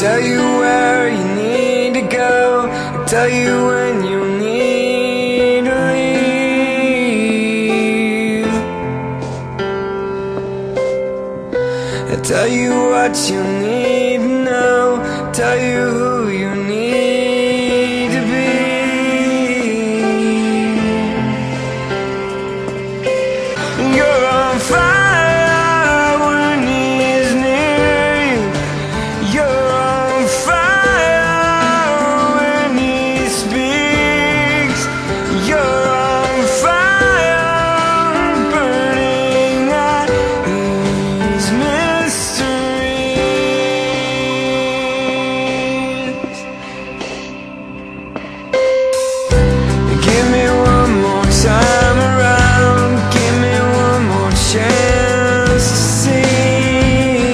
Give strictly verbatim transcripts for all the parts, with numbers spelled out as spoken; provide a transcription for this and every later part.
tell you where you need to go, I tell you when you need to leave. I tell you what you need to know, I tell you who you need to be. You're on fire when he's near you. You're on fire when he speaks. You're on fire, burning out these mysteries. Give me one more time around, give me one more chance to see.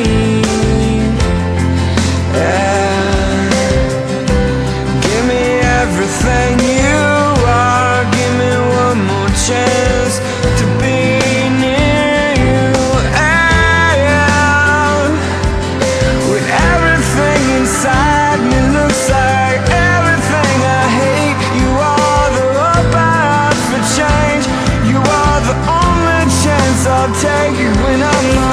Yeah. Give me everything you are, give me one more chance to be near you. Yeah. With everything inside me looks like everything I hate, you are the hope I have for change. You are the only chance I'll take when I'm